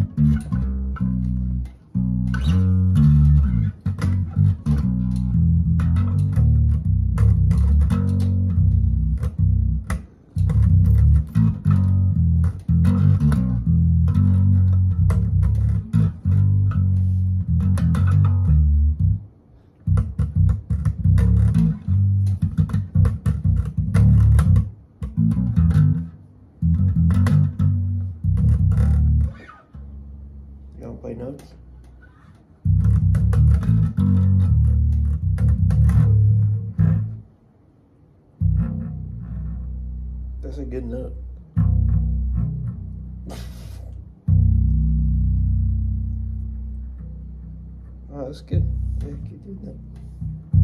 You want to play notes? That's a good note. Oh, that's good. Yeah, keep doing that.